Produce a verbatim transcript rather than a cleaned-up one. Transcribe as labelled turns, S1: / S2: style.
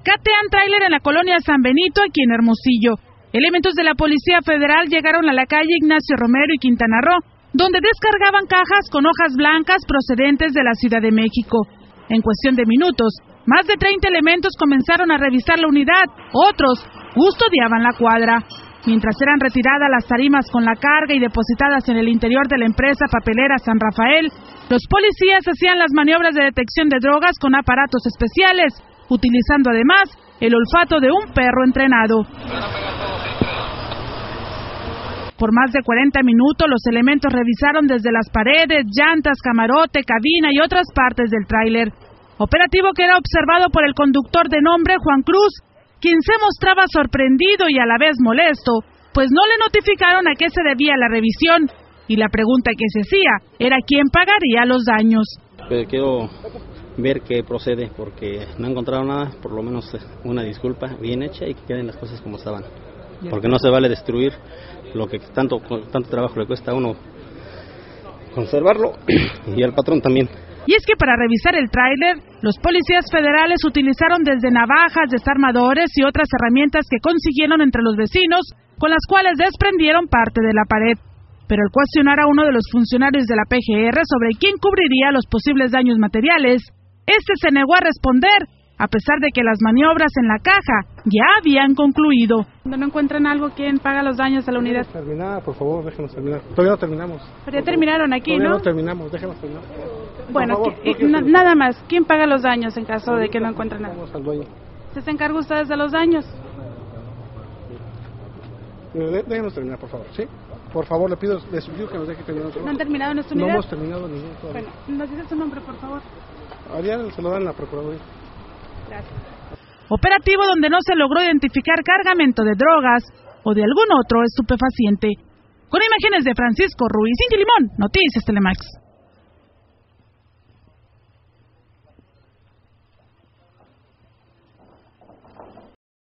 S1: Catean tráiler en la colonia San Benito, aquí en Hermosillo. Elementos de la Policía Federal llegaron a la calle Ignacio Romero y Quintana Roo, donde descargaban cajas con hojas blancas procedentes de la Ciudad de México. En cuestión de minutos, más de treinta elementos comenzaron a revisar la unidad, otros custodiaban la cuadra. Mientras eran retiradas las tarimas con la carga y depositadas en el interior de la empresa papelera San Rafael, los policías hacían las maniobras de detección de drogas con aparatos especiales, utilizando además el olfato de un perro entrenado. Por más de cuarenta minutos, los elementos revisaron desde las paredes, llantas, camarote, cabina y otras partes del tráiler. Operativo que era observado por el conductor de nombre Juan Cruz, quien se mostraba sorprendido y a la vez molesto, pues no le notificaron a qué se debía la revisión, y la pregunta que se hacía era quién pagaría los daños.
S2: Pero quiero ver qué procede, porque no he encontrado nada, por lo menos una disculpa bien hecha y que queden las cosas como estaban, porque no se vale destruir lo que tanto, tanto trabajo le cuesta a uno conservarlo y al patrón también.
S1: Y es que para revisar el tráiler, los policías federales utilizaron desde navajas, desarmadores y otras herramientas que consiguieron entre los vecinos, con las cuales desprendieron parte de la pared. Pero al cuestionar a uno de los funcionarios de la P G R sobre quién cubriría los posibles daños materiales, este se negó a responder, a pesar de que las maniobras en la caja ya habían concluido.
S3: Cuando no encuentran algo, ¿quién paga los daños a la unidad?
S4: Terminar, por favor, déjenos terminar. Todavía no terminamos.
S3: Pero ya terminaron aquí,
S4: Todavía
S3: ¿no?
S4: no terminamos, déjenos terminar.
S3: Bueno,
S4: favor,
S3: que, eh, na, nada más, ¿quién paga los daños en caso de que no encuentren nada?
S4: Vamos al dueño.
S3: ¿Se encarga ustedes de los daños?
S4: Déjenos terminar, por favor, ¿sí? Por favor, le pido, le suplico que nos deje terminar.
S3: ¿No han terminado en esta unidad?
S4: No hemos terminado ningún todavía.
S3: Bueno, nos dice su nombre, por favor.
S4: Ariel se lo dan a la Procuraduría.
S3: Gracias.
S1: Operativo donde no se logró identificar cargamento de drogas o de algún otro estupefaciente. Con imágenes de Francisco Ruiz, Cindy Limón, Noticias Telemax.